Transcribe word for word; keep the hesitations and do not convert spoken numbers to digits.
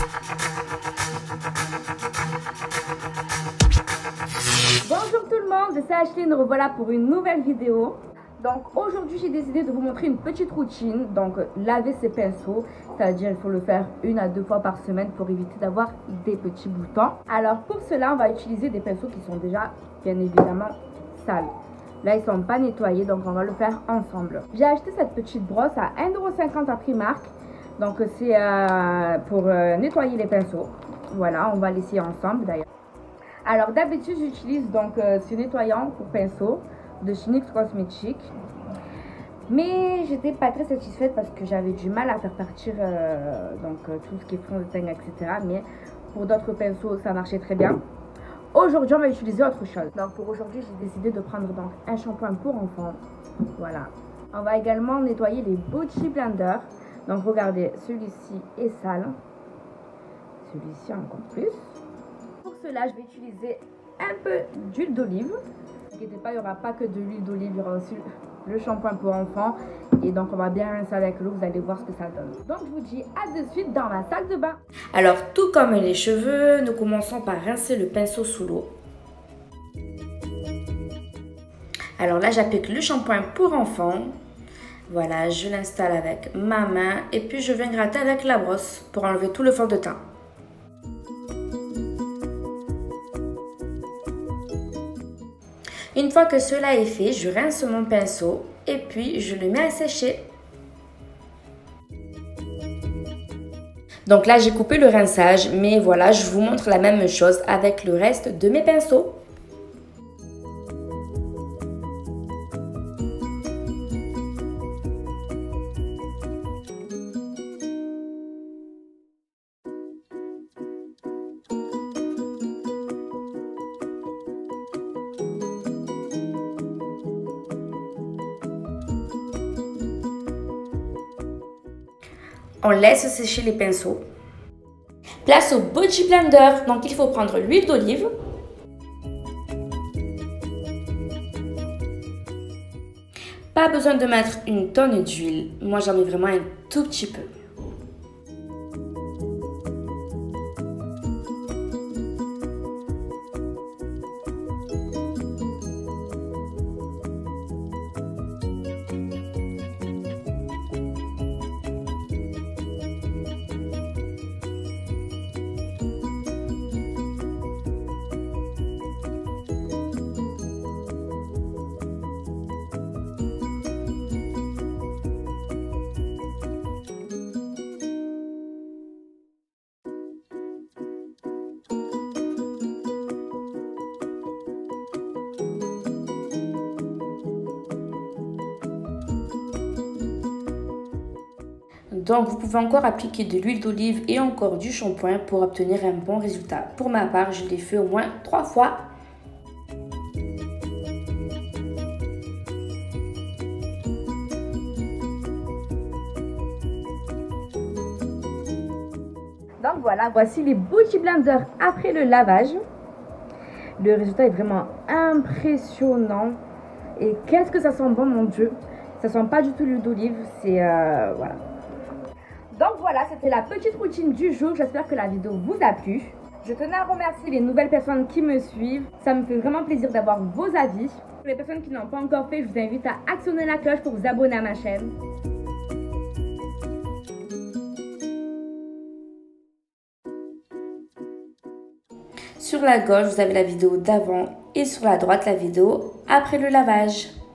Bonjour tout le monde, c'est Ashley, nous revoilà pour une nouvelle vidéo. Donc aujourd'hui j'ai décidé de vous montrer une petite routine. Donc laver ses pinceaux, c'est-à-dire il faut le faire une à deux fois par semaine pour éviter d'avoir des petits boutons. Alors pour cela on va utiliser des pinceaux qui sont déjà bien évidemment sales. Là ils sont pas nettoyés, donc on va le faire ensemble. J'ai acheté cette petite brosse à un euro cinquante à Primark. Donc c'est euh, pour euh, nettoyer les pinceaux. Voilà, on va l'essayer ensemble d'ailleurs. Alors d'habitude j'utilise donc euh, ce nettoyant pour pinceau de chez N Y X Cosmetics, mais j'étais pas très satisfaite parce que j'avais du mal à faire partir euh, donc euh, tout ce qui est fond de teint, etc. Mais pour d'autres pinceaux ça marchait très bien. Aujourd'hui on va utiliser autre chose. Donc pour aujourd'hui j'ai décidé de prendre donc un shampoing pour enfants. Voilà, on va également nettoyer les Beauty Blender. Donc regardez, celui-ci est sale, celui-ci encore plus. Pour cela je vais utiliser un peu d'huile d'olive. Ne vous inquiétez pas, il n'y aura pas que de l'huile d'olive, il y aura aussi le shampoing pour enfants. Et donc on va bien rincer avec l'eau, vous allez voir ce que ça donne. Donc je vous dis à de suite dans ma salle de bain. Alors tout comme les cheveux, nous commençons par rincer le pinceau sous l'eau. Alors là j'applique le shampoing pour enfants. Voilà, je l'installe avec ma main et puis je viens gratter avec la brosse pour enlever tout le fond de teint. Une fois que cela est fait, je rince mon pinceau et puis je le mets à sécher. Donc là, j'ai coupé le rinçage, mais voilà, je vous montre la même chose avec le reste de mes pinceaux. On laisse sécher les pinceaux. Place au Beauty Blender. Donc il faut prendre l'huile d'olive. Pas besoin de mettre une tonne d'huile. Moi j'en mets vraiment un tout petit peu. Donc vous pouvez encore appliquer de l'huile d'olive et encore du shampoing pour obtenir un bon résultat. Pour ma part, je l'ai fait au moins trois fois. Donc voilà, voici les Beauty Blender après le lavage. Le résultat est vraiment impressionnant. Et qu'est-ce que ça sent bon, mon Dieu. Ça sent pas du tout l'huile d'olive, c'est euh, voilà. Donc voilà, c'était la petite routine du jour. J'espère que la vidéo vous a plu. Je tenais à remercier les nouvelles personnes qui me suivent. Ça me fait vraiment plaisir d'avoir vos avis. Pour les personnes qui n'ont pas encore fait, je vous invite à actionner la cloche pour vous abonner à ma chaîne. Sur la gauche, vous avez la vidéo d'avant et sur la droite, la vidéo après le lavage.